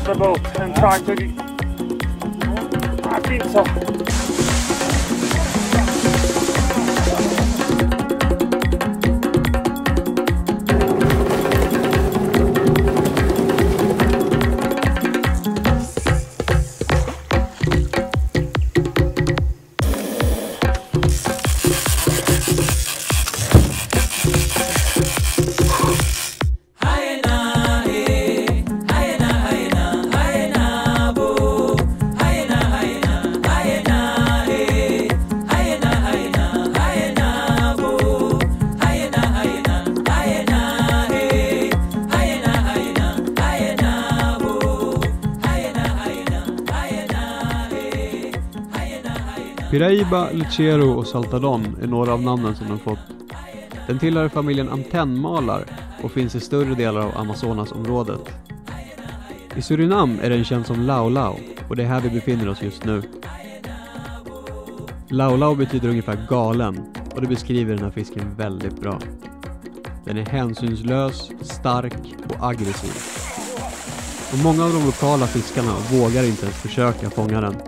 the boat and try to... I think so. Piraiba, Lechero och Saltadon är några av namnen som de fått. Den tillhör familjen antennmalar och finns i större delar av Amazonasområdet. I Surinam är den känd som laulau och det är här vi befinner oss just nu. Laulau betyder ungefär galen och det beskriver den här fisken väldigt bra. Den är hänsynslös, stark och aggressiv. Och många av de lokala fiskarna vågar inte ens försöka fånga den.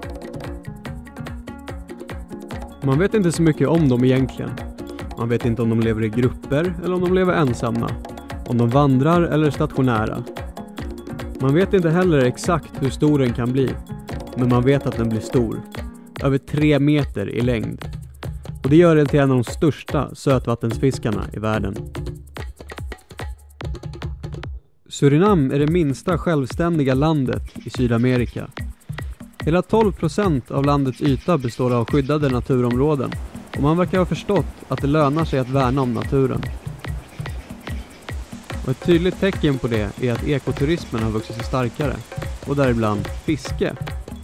Man vet inte så mycket om dem egentligen. Man vet inte om de lever i grupper eller om de lever ensamma. Om de vandrar eller är stationära. Man vet inte heller exakt hur stor den kan bli. Men man vet att den blir stor. Över 3 meter i längd. Och det gör den till en av de största sötvattensfiskarna i världen. Surinam är det minsta självständiga landet i Sydamerika. Hela 12% av landets yta består av skyddade naturområden och man verkar ha förstått att det lönar sig att värna om naturen. Och ett tydligt tecken på det är att ekoturismen har vuxit sig starkare och däribland fiske.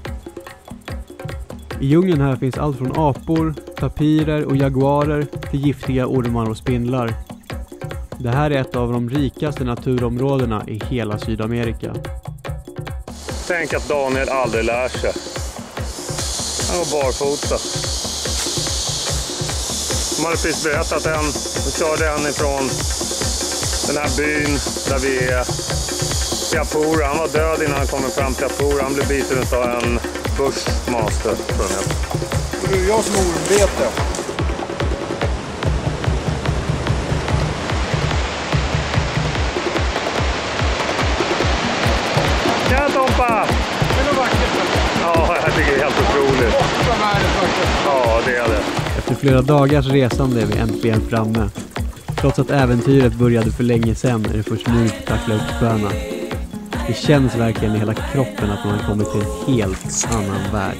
I djungeln här finns allt från apor, tapirer och jaguarer till giftiga ormar och spindlar. Det här är ett av de rikaste naturområdena i hela Sydamerika. Tänk att Daniel aldrig lär sig. Han var barfota. De hade precis berättat de körde en ifrån den här byn där vi är. Piapura, han var död innan han kom fram till Piapura. Han blev biten av en bushmaster. Det är jag som är ormbete. Tjena Tompa! Det är nog vackert. Ja, jag tycker det är helt otroligt. Ja, det är det. Efter flera dagars resande är vi äntligen framme. Trots att äventyret började för länge sedan är det först nu att tackla upp spöna. Det känns verkligen i hela kroppen att man har kommit till en helt annan värld.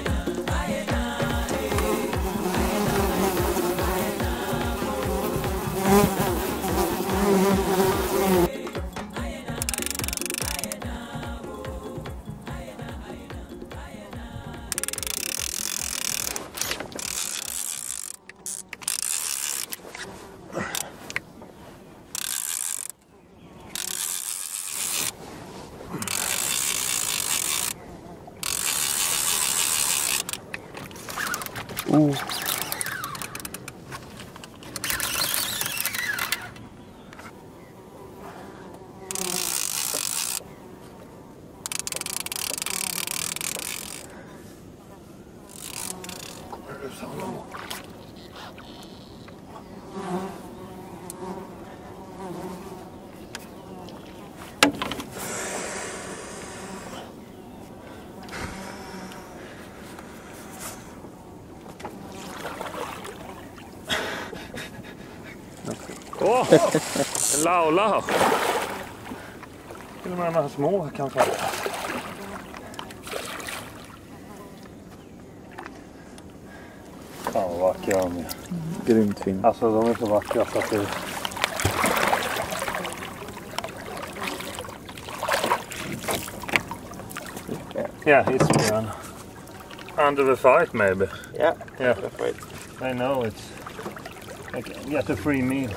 Åh, en laulau. Till och med de här små kan falla. Fan vad vackra de är. Grymt fin. Alltså de är så vackra så att det... Yeah, he's one. Under the fight maybe. Yeah, Yeah. the fight. I know it's... Like, get a free meal.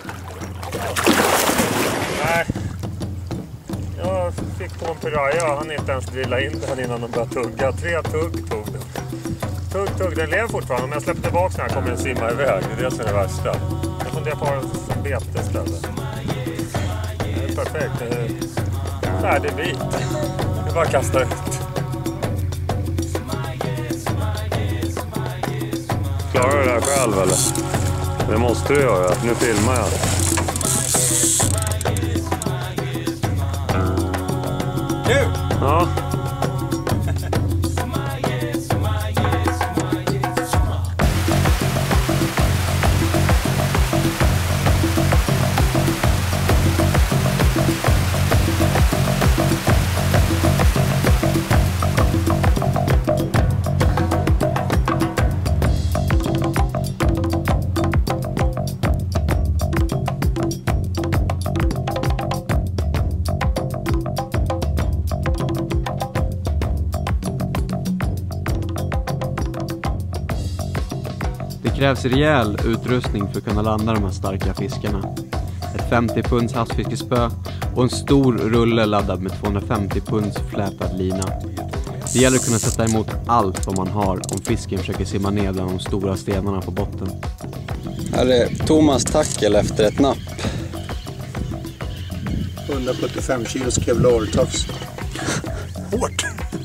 Nej. Jag fick på en piraya. Han inte ens drilla in den innan de började tugga. 3 tugg tog den. Tugg. Den lever fortfarande. Om jag släpper tillbaka när jag kommer den simma iväg. Det är det som är det värsta. Jag funderar på en bete istället. Det är perfekt. färdig bit. Det bara kastar ut. Klarar du det här själv eller? Det måste du göra. Nu filmar jag. Nu! Ja. Det krävs rejäl utrustning för att kunna landa de här starka fiskarna. Ett 50 punds havsfiskespö och en stor rulle laddad med 250 punds flätad lina. Det gäller att kunna sätta emot allt vad man har om fisken försöker simma ner bland de stora stenarna på botten. Här är Thomas tackel efter ett napp. 175 kilos kevlartofs. Hårt!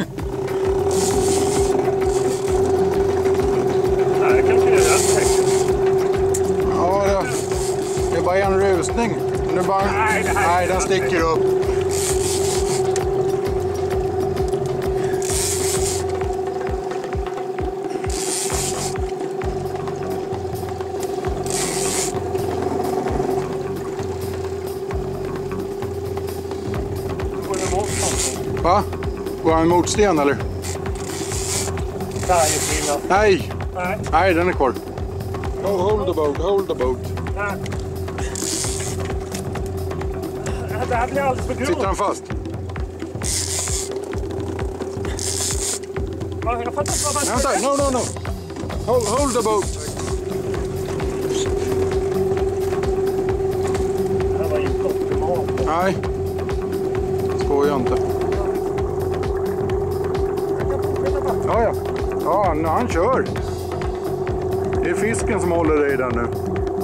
Det kanske är rätt. Ja, det är bara en rusning. Nu bara... Nej, den sticker upp. Va? Går han emot sten eller? Nej! Nej, den är kvar. Hold the boat, hold the boat. Det här blir alldeles för grovt. Sitter han fast? Jag fattar inte vad man ska Vänta, no. Hold the boat. Det här var inte optimalt. Nej. Skojar inte. Ja. Ja, han kör. Det är fisken som håller dig där nu.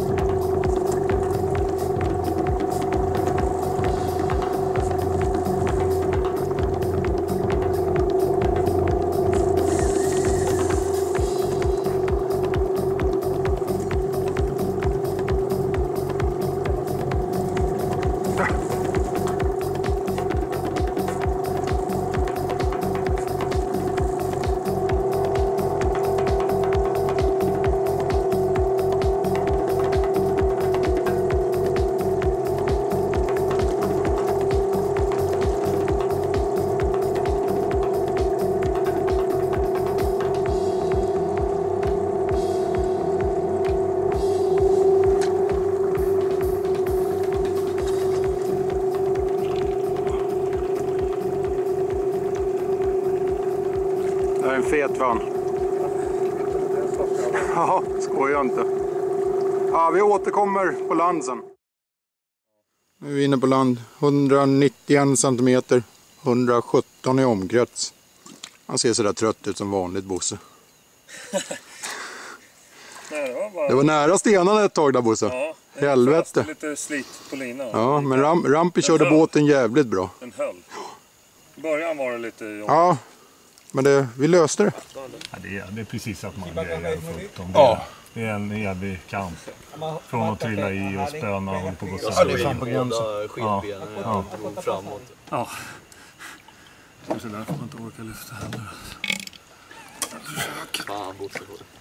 Det är en fet van. Ja, skojar inte. Ja, vi återkommer på land sen. Nu är vi inne på land. 191 centimeter. 117 i omkrets. Han ser sådär trött ut som vanligt, Bosse. Det var nära stenarna ett tag där, Bosse. Ja, helvete. Lite slit på linan. Ja, men Rampi körde båten jävligt bra. Den höll. I början var det lite jobbigt. Ja, men vi löste det. Ja, det är precis att man grejer fullt om det. Ja. Det är en evig kamp. Från att trilla i och spöna och på gå Ja, det är fan på gränsen. Ja. Framåt. Ja. Så där får man inte orka lyfta heller. Fan, Bosse.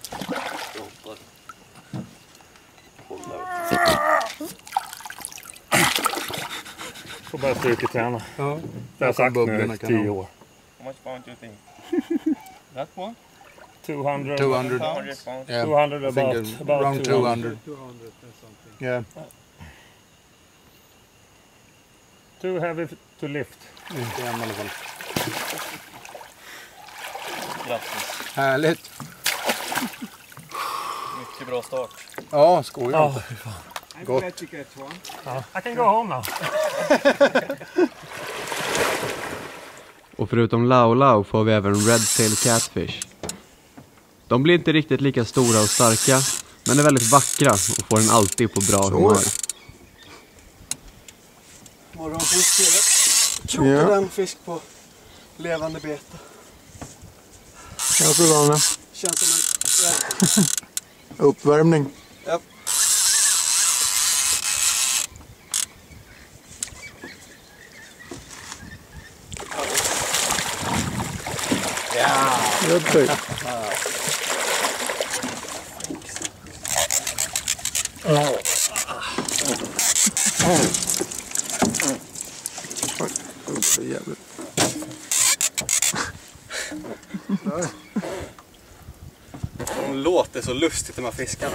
Får bara styrketräna. Ja. Det har jag sagt nu i 10 år. How much pound do you think? That one? 200. 200 pounds. Yeah. 200 about around 200. Yeah. Too heavy to lift. Inte än i alla fall. Grattis. Härligt. Mycket bra start. Ja, skojar inte. Fy fan. Gott. I can go home now. Och förutom lau får vi även red-tail catfish. De blir inte riktigt lika stora och starka, men är väldigt vackra och får en alltid på bra humör. Krokar den fisk på levande bete. Ja, så var det. Känns som en Uppvärmning. ja. Jättebra. Så jävligt. De låter så lustigt de här fiskarna.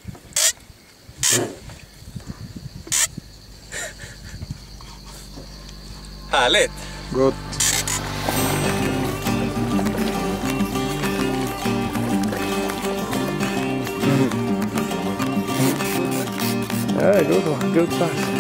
Härligt! Gott. Yeah, good one. Good size.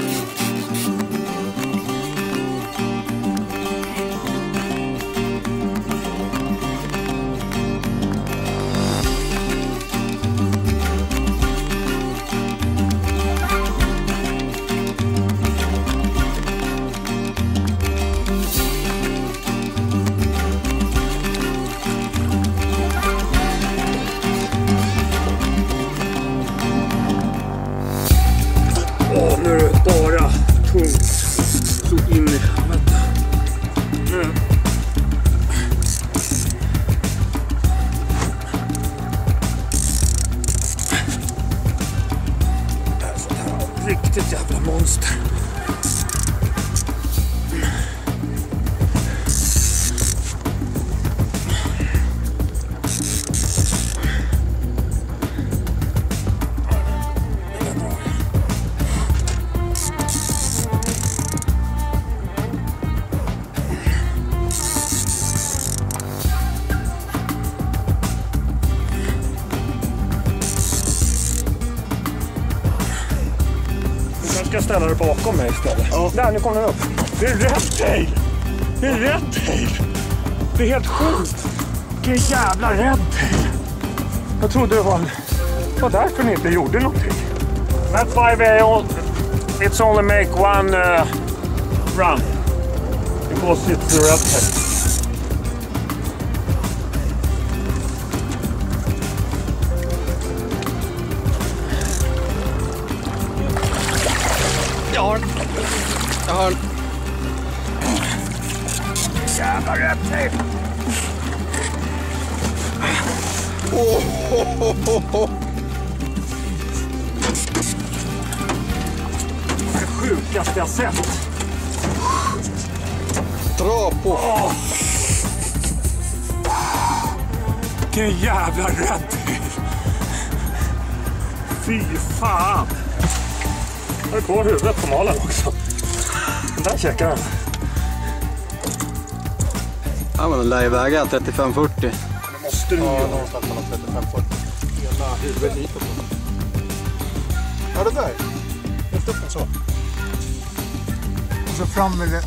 Nu är det bara tungt. Så in i helvete. Nu. Det är sånt här riktigt jävla monster. Jag ska ställa dig bakom mig istället. Ja. Där, nu kommer den upp. Det är rätt tail! Det är rätt tail! Det är helt sjukt! Vilken jävla rätt tail! Jag trodde det var därför ni inte gjorde någonting. That's why it's only make one run. Because it's the red tail. Jag har Jävla rätt tail! Det sjukaste jag sett. dra på. Vilken jävla räddning! Fy fan! Jag har kvar huvudet på malen också. Den där checkar den. Ja, men den lär ju väga 35-40. Det måste du göra. Någonstans mellan 35-40. Hela huvudet hitåt. Ja, det där. Lyft upp den så. Och så fram med det.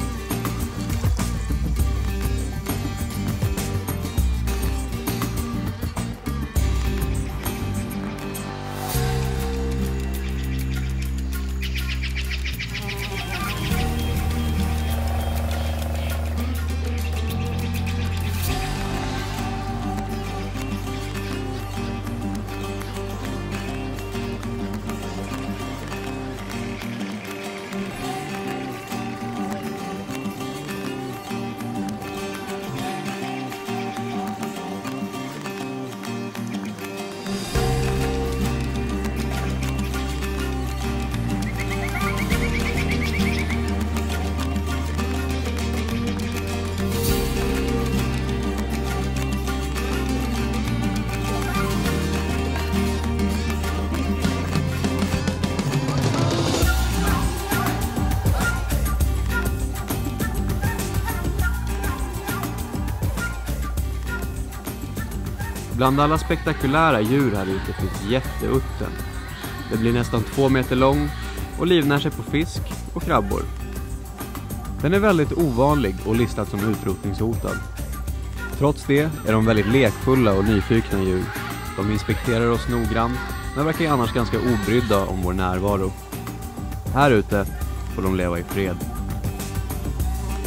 Bland alla spektakulära djur här ute finns jätteutten. Det blir nästan 2 meter lång och livnär sig på fisk och krabbor. Den är väldigt ovanlig och listad som utrotningshotad. Trots det är de väldigt lekfulla och nyfikna djur. De inspekterar oss noggrant men verkar annars ganska obrydda om vår närvaro. Här ute får de leva i fred.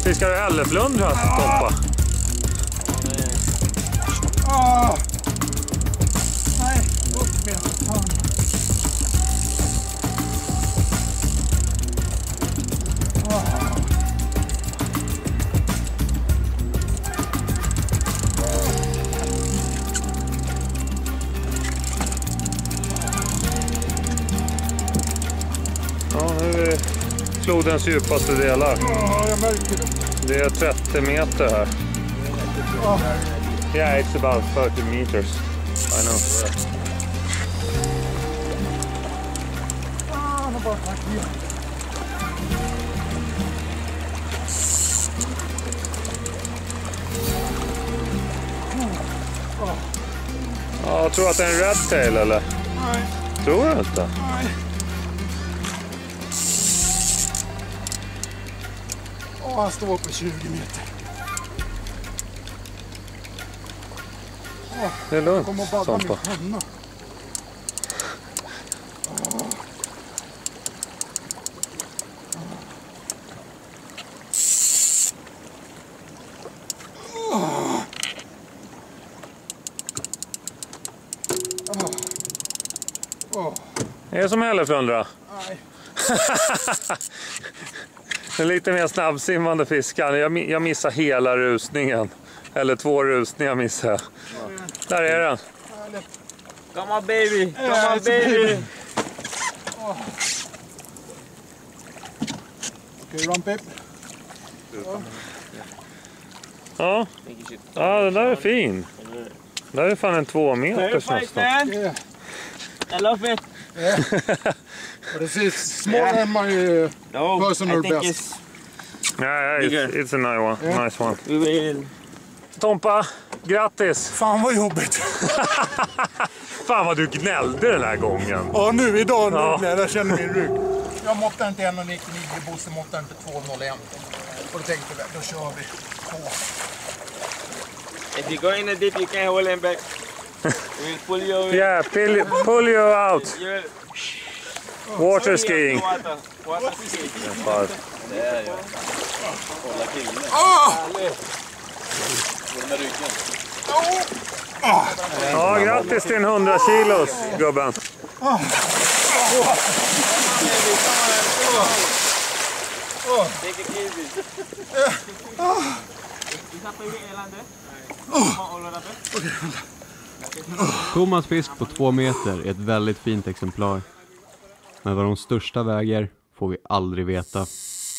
Fiskar du hälleflundra, Tompa? Nej, upp med fan. Ja, nu är det flodens djupaste delar. Ja, jag märker det. Det är 30 meter här. Yeah, it's about 30 meters. I know. Han har bara tagit ner. Ja, jag tror att det är en redtail eller? Nej, Tror du inte? nej. Han står på 20 meter. Det är lugnt, Kommer bara Tompa. min panna. Är det som hälleflundra? Nej. En lite mer snabbsimmande fiskar. Jag missar hela rusningen. Eller 2 rusningar missar jag. Där är den. Come on baby! Come on baby! Okej, run Pip. Ja. Ja, den där är fin. Det där är fan en 2 meters nästan. Yeah. I love it! But it's smaller than my personal best. Yeah, it's a nice one. Yeah. Nice one. We will... Tompa, grattis! Fan vad jobbigt. Fan vad du gnällde den här gången. Ja, nu idag Ja. när jag känner min rygg. Jag måttade inte 1,99, Bosse måttade inte 2,01. Och då tänkte vi, då kör vi på. If you go in the dip, you can't hold him back. We'll pull you over. Yeah, pull you out. You're... Water skiing. Water. Water skiing. Fan. Där ja. Kolla killen. Ja, grattis till en 100 kilos, gubben. Take it easy. Thomas fisk på 2 meter är ett väldigt fint exemplar. Men vad de största väger får vi aldrig veta.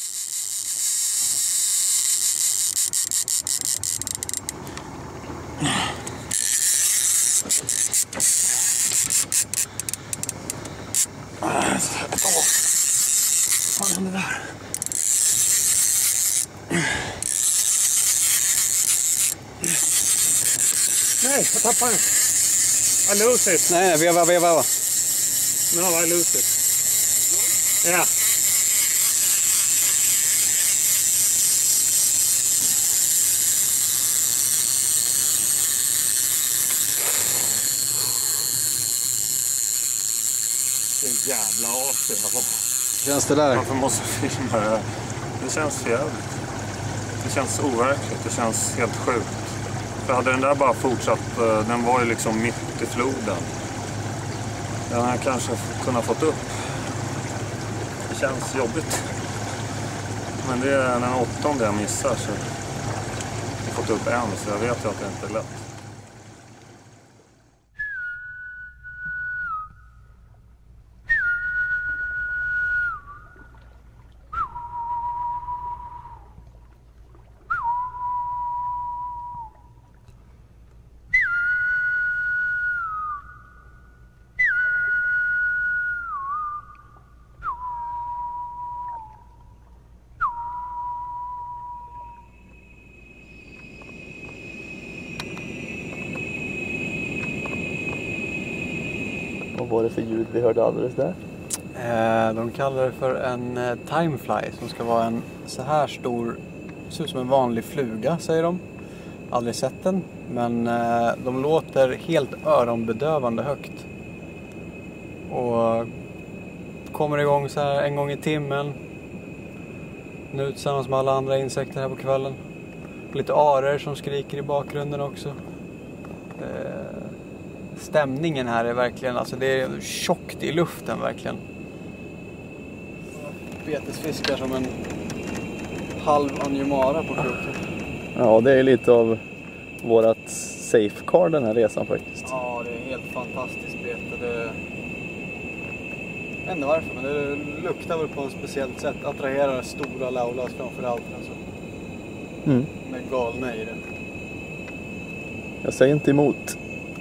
Vad händer där? Nej, jag tappar den. I lose it. Nej, veva. No, I lose it. Yeah. Vilken jävla as det var. Känns det där? Varför måste jag filma det här? Det känns jävligt. Det känns overkligt. Det känns helt sjukt. För hade den där bara fortsatt, den var ju liksom mitt i floden. Den här kanske kunnat fått upp. Det känns jobbigt. Men det är den 8:e jag missar så jag har fått upp en så jag vet ju att det inte är lätt. Vad var det för ljud vi hörde alldeles där? De kallar det för en timefly som ska vara en så här stor, ser ut som en vanlig fluga säger de. Aldrig sett den, men de låter helt öronbedövande högt. Och kommer igång så här en gång i timmen. Nu tillsammans med alla andra insekter här på kvällen. Lite arer som skriker i bakgrunden också. Stämningen här är verkligen, alltså det är tjockt i luften verkligen. Betesfiskar som en halv anjumara på kroken. Ja, det är lite av vårat safeguard den här resan faktiskt. Ja, det är helt fantastiskt bete. Jag vet inte varför, men det luktar väl på ett speciellt sätt. Attraherar stora laulas framförallt. Alltså. Med galna i det. Jag säger inte emot.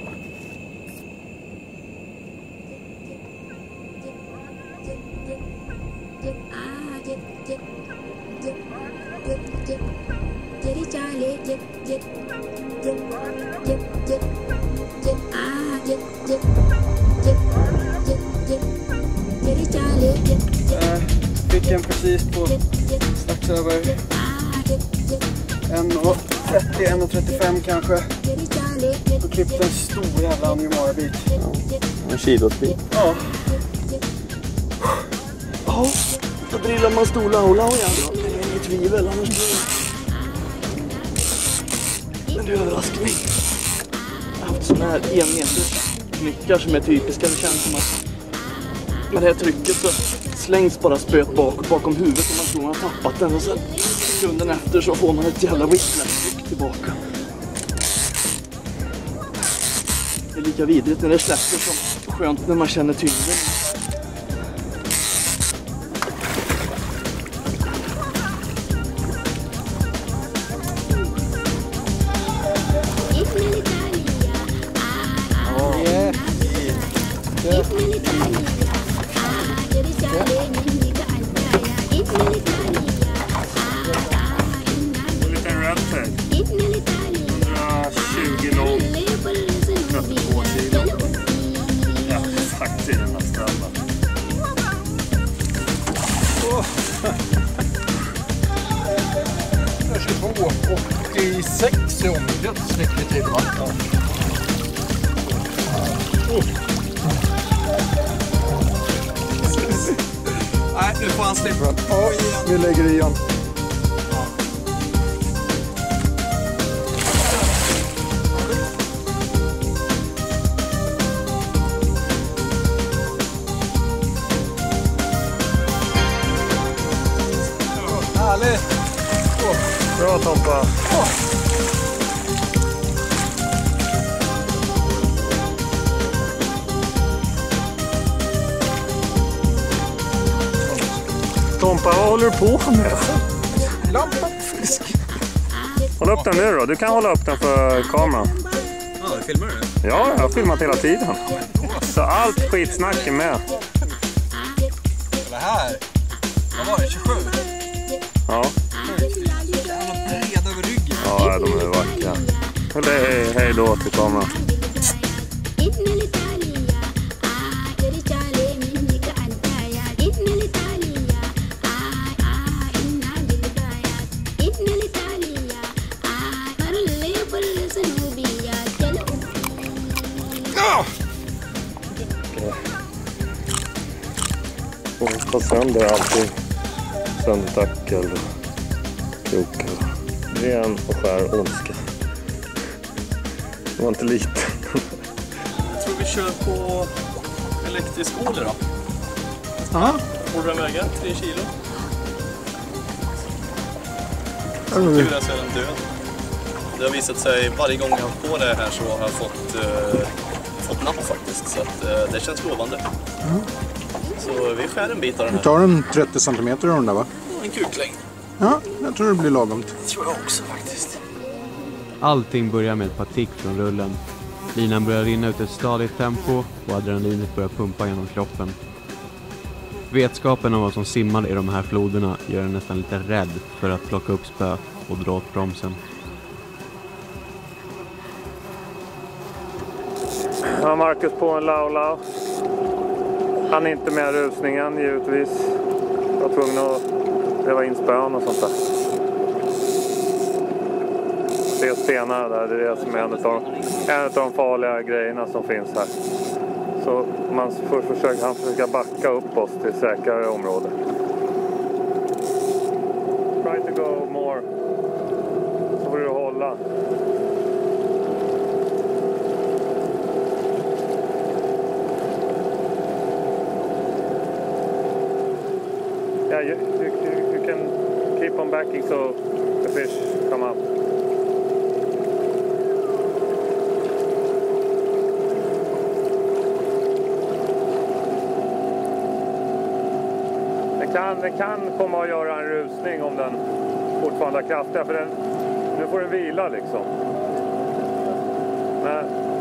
Fick en precis på strax över 1,30-1,35 kanske. Och klippte en stor jävla anjumara-bit. Ja, en kilosbit. Ja. Ja, då drillar man stor laula igen då. Det är inget tvivel, annars blir det. Men du överraskar mig. Jag har haft sådana här 1 meters knyckar som är typiska. Det känns som att med det här trycket så slängs bara spöt bakom huvudet och man tror man har tappat den. Och sen sekunden efter så får man ett jävla whiplash-tryck tillbaka. Det är lika vidrigt när det släpper som skönt när man känner tyngden. I omkrets snickar till va? Ja. Nej, nu får han slippa. Oj, vi lägger i igen. Härligt! Bra Tompa! Tompa, vad håller du på med? Lampfisk. Håll upp den nu då, du kan hålla upp den för kameran. Ja, filmar du det? Ja, jag har filmat hela tiden. Så allt skitsnack är med. Det här, vad var det, 27? Ja. Bred över ryggen. Ja, de är vackra. Hej då till kameran. Och ta sönder allting. Sönder tackel och krokar. Ren och skär ondska. Det var inte liten. Jag tror vi kör på elektrisk åler då. Ja. Borde den väga 3 kilo? Tur är så är den död. Det har visat sig varje gång jag har på det här så har jag fått napp faktiskt. Så att, det känns lovande. Så vi skär en bit av den här. Vi tar en 30 centimeter av den där va? En kuklängd. Ja, jag tror det blir lagom. Det tror jag också faktiskt. Allting börjar med ett patik från rullen. Linan börjar rinna ut ett stadigt tempo och adrenalinet börjar pumpa genom kroppen. Vetskapen om vad som simmar i de här floderna gör en nästan lite rädd för att plocka upp spö och dra åt bromsen. Ja, Marcus på en laula. Han är inte med rusningen givetvis. Jag var tvungen att gräva in spön och sånt där. Det är stenar där, det är det som är en av de farliga grejerna som finns här. Så man får försöka backa upp oss till säkrare område. go more. Så får du hålla. Yeah, you can keep on backing so the fish come up. Den kan komma att göra en rusning om den fortfarande har kraftiga, för nu får den vila liksom. Men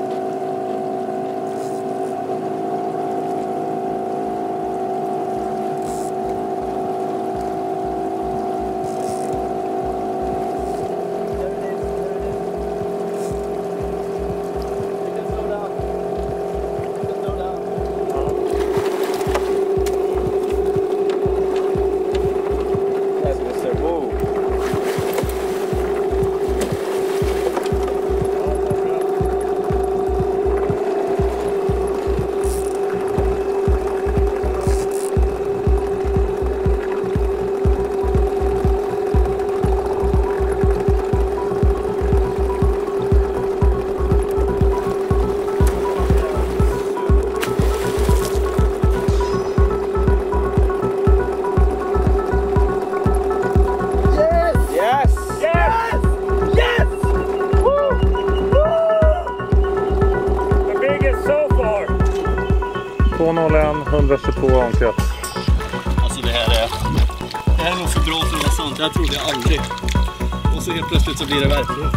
.01, 122 omkrets. Alltså det här är nog för bra för att vara sant. Jag trodde jag aldrig. Och så helt plötsligt så blir det verklighet.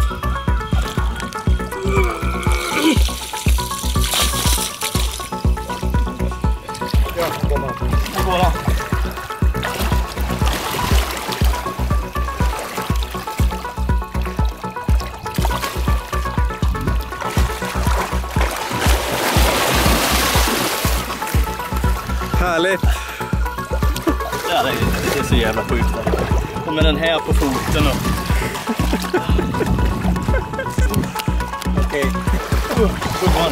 Ja, kom on. Bara. Härligt! Ja, det är så jävla sjukt. Och med den här på foten och... Okej. Good one.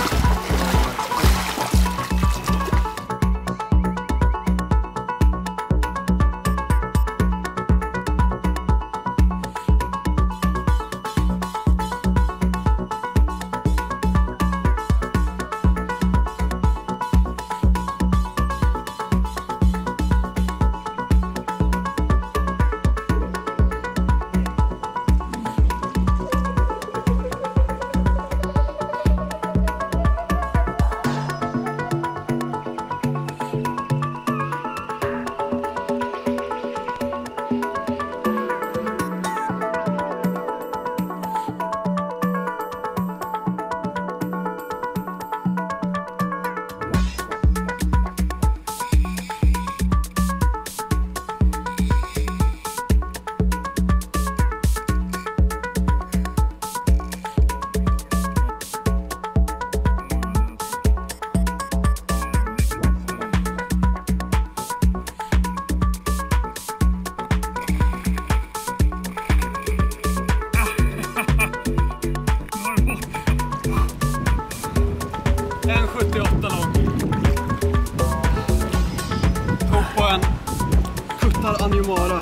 Anjumara.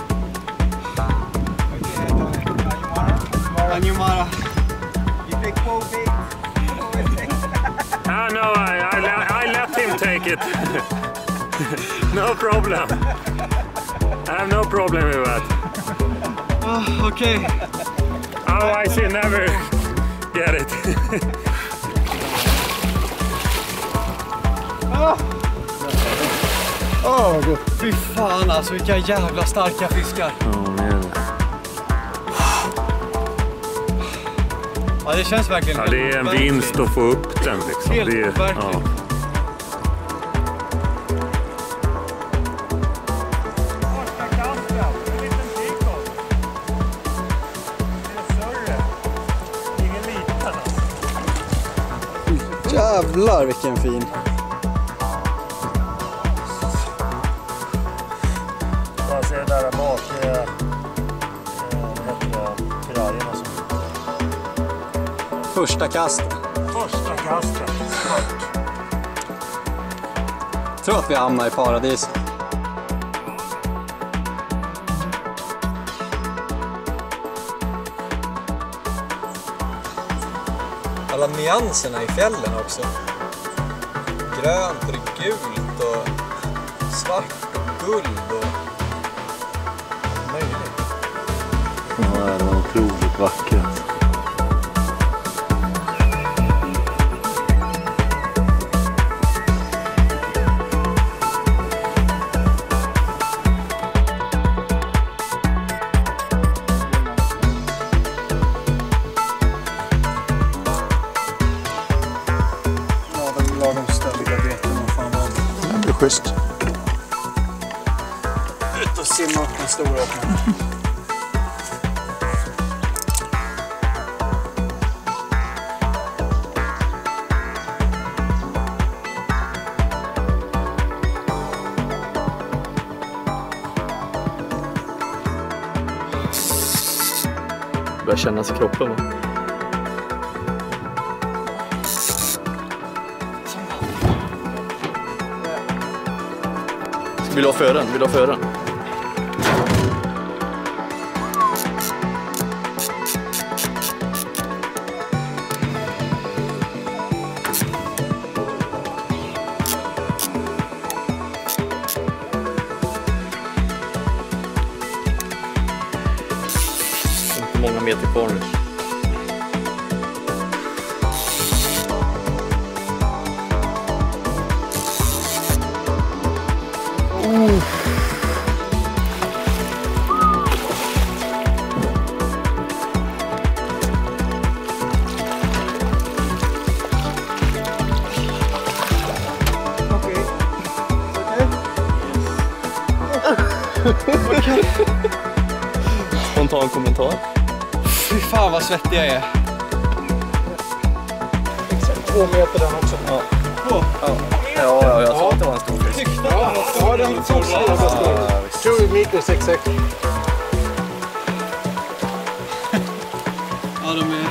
Anjumara. You take full bait. No, I let him take it. No problem. I have no problem with that. Oh, okay. Otherwise you never get it. Fy fan alltså, vilka jävla starka fiskar. Ja, det känns verkligen. Ja, det är en vinst att få upp den liksom. Helt det är, verkligen. Ja. Jävlar vilken fin. Jag ser där bak pirajen och så. Första kastet. Första kastet. Tror att vi hamnar i paradis. alla nyanserna i fjällen också. Grönt och gult och svart och guld och möjligt. Ja, det var otroligt vackert. Det är schysst. Ut och simma upp den stora öppningen. Börjar kännas i kroppen, va? Vill du ha fören? Vill du ha fören? Inte många meter kvar nu. Spontan kommentar. Fy fan vad svettig jag är. Exakt 2 meter den också. Ja. Ja, jag sa att det var en stor fisk. Ja, den såg så stor. 20 meter 6,6. Ja, de är...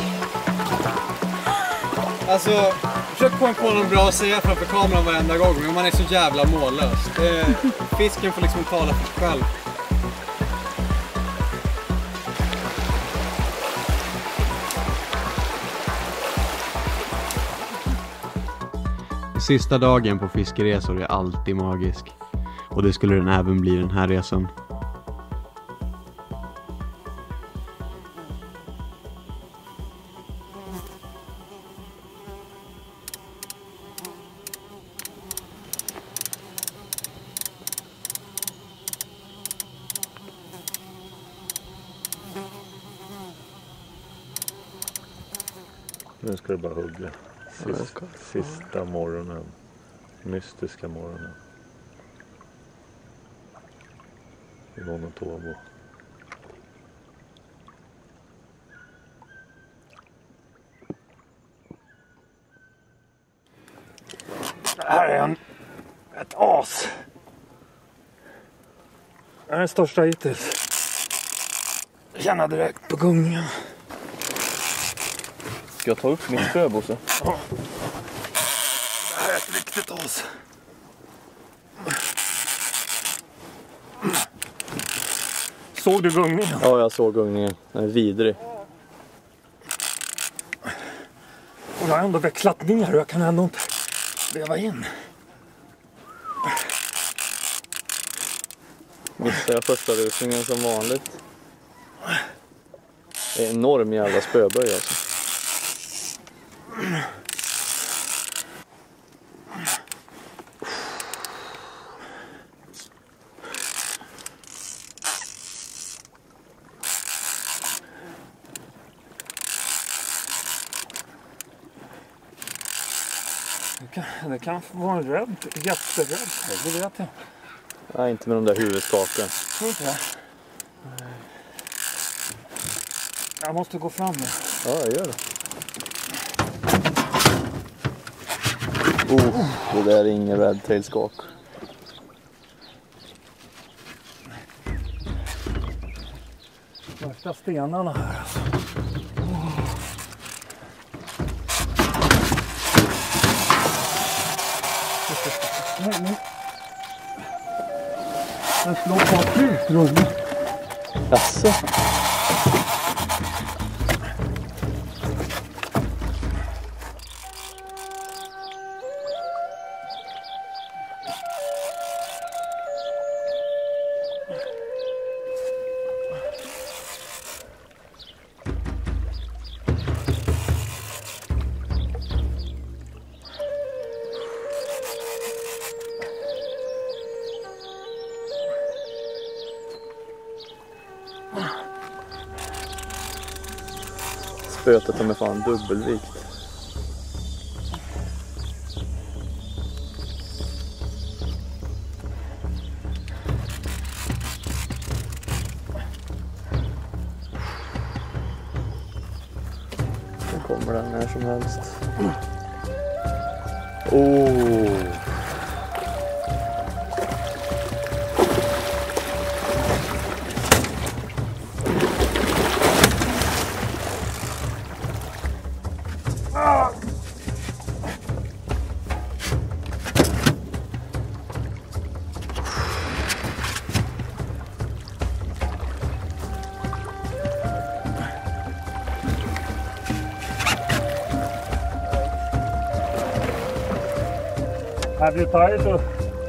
Alltså, försök komma på någon bra att säga framför kameran varenda gång, men man är så jävla mållös. Fisken får liksom tala för sig själv. Sista dagen på fiskeresor är alltid magisk. Och det skulle den även bli den här resan. Nu ska du bara hugga. Sista morgonen. Mystiska morgonen. I Monotåbo. Det här är ett as. Det är den största hittills. Jag känner direkt på gungningen. Ska jag ta upp mitt spö, Bosse? Ja. Det här är ett riktigt as. Såg du gungningen? Ja, jag såg gungningen. Den är vidrig. Och jag har ändå växlat ner och jag kan ändå inte veva in. Missade jag första rusningen som vanligt. Det är enorm jävla spöböj alltså. Det kan vara rädd, jätterädd. Det vet jag. Nej, inte med de där huvudskaken. Tror inte det. Jag måste gå fram nu. Ja, jag gör det. Det där är ingen redtailskak. Värsta stenarna här alltså. Nej. Jag slår på ut, Roger. Jaså? spötet som är fan dubbelvikt. Nu kommer den när som helst. Oh! Have you tried to?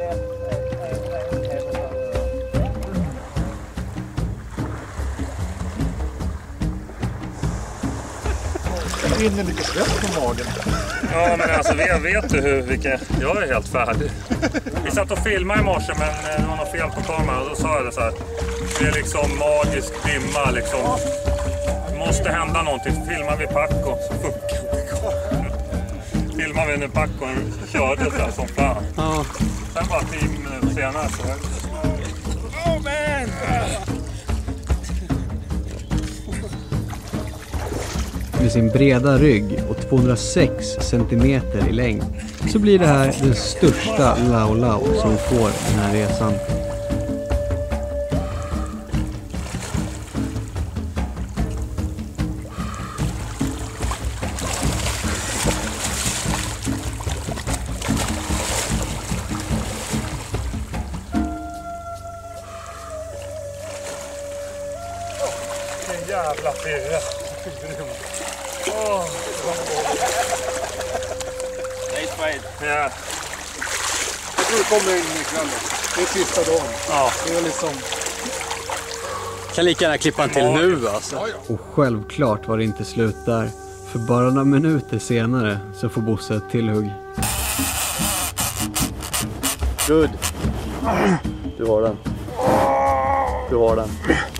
Det rinner lite svett på magen. Ja, men alltså vet du vilka... Jag är helt färdig. Vi satt och filmade i morse, men det var något fel på kameran. Och då sa jag det så här. Det är liksom magisk dimma liksom. Det måste hända någonting. Filmar vi Paco så funkar det. Filmar vi när Paco körde så här som fan. Ja. Sen bara 10 minuter senare så... Oh man! Med sin breda rygg och 206 centimeter i längd så blir det här den största Lau Lau som får den här resan. Vilken jävla pirre. Oh. Nice fight. Yeah. Jag tror det kommer in ikväll. Det är sista dagen. Ja. Det är liksom... Kan lika gärna klippa en till nu alltså. Och självklart var det inte slut där. För bara några minuter senare så får Bosse ett tillhugg. Good. Du har den. Du har den.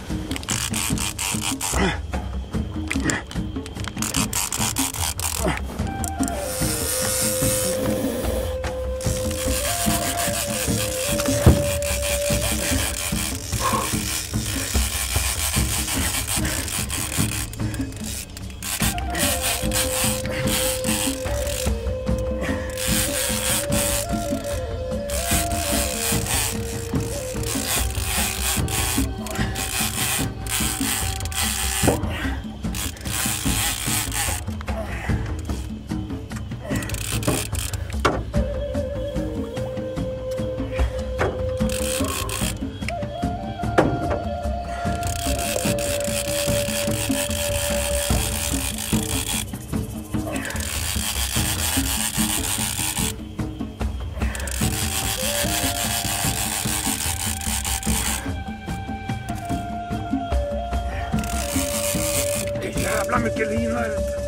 Jävla mycket lina.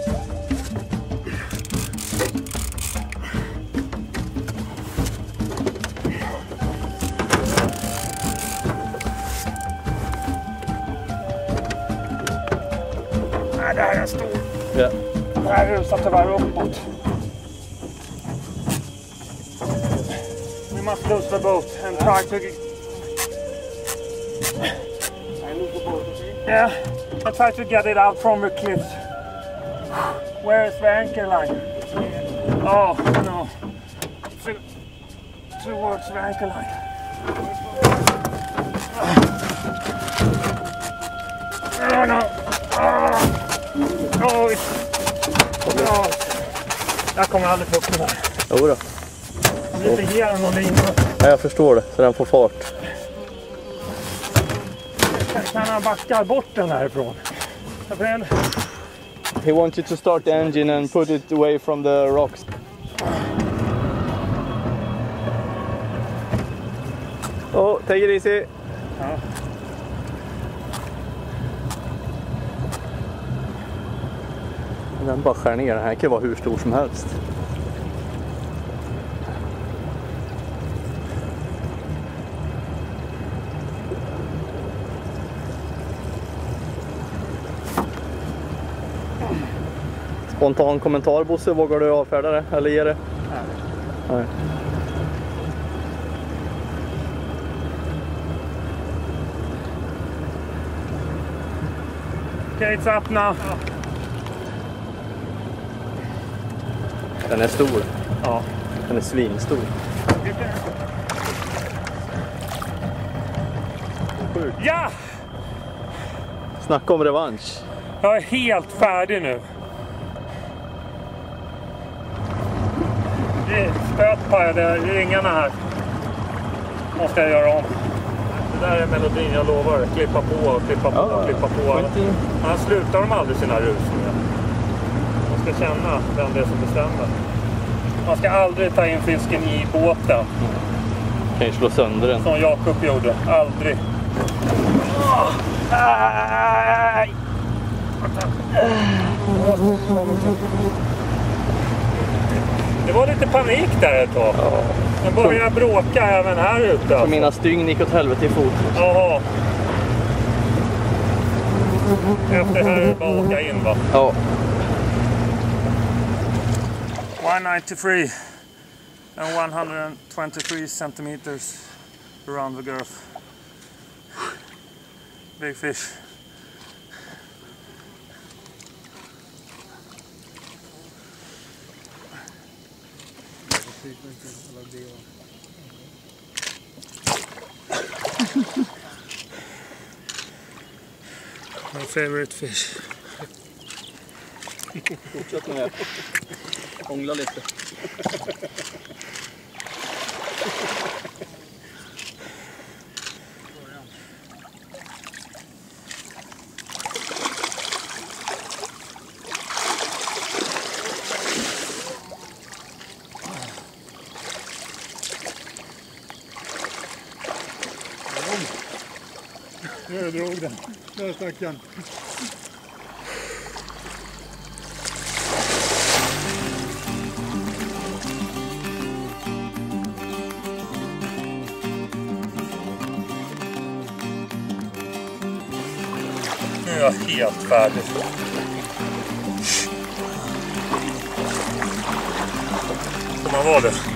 Nej, det här är stor. Ja. Det här rusar tyvärr uppåt. We must lose the boat and try to get... Yeah, I try to get it out from the cliff. Where is the anchor line? Oh, no. Towards the anchor line. Oh, no. Oh, no. Jag kommer aldrig få upp den här. Jo då. Jag vill inte ge den någon lina. Ja, jag förstår det, så den får fart. Kan han backa bort den härifrån? He wants you to start the engine and put it away from the rocks. Oh, take it easy. Ja. Den bara skär ner. Den här kan vara hur stor som helst. Spontan kommentar, Bosse, vågar du avfärda det eller ge det? Nej. Gates up now. Den är stor. Ja. Den är svinstor. Ja! Snacka om revansch. Jag är helt färdig nu. Spötpajade ringarna här. Måste jag göra om. Det där är melodin, jag lovar. Klippa på, klippa på, klippa på. Annars slutar de aldrig sina rusningar. Man ska känna vem det är som bestämmer. Man ska aldrig ta in fisken i båten. Kan ju slå sönder den. Som Jakob gjorde. Aldrig. Det var lite panik där ett tag. Den började bråka även här ute. Så mina stygn gick åt helvete i fot. Jaha. Efter här är det bara att åka in, va? Ja. 193 and 123 centimeters around the girth. Big fish. My favorite fish. Fortsätt med det. Ångla lite. Jag drog den. Där stack den. Nu är jag helt färdig. Får man vara det?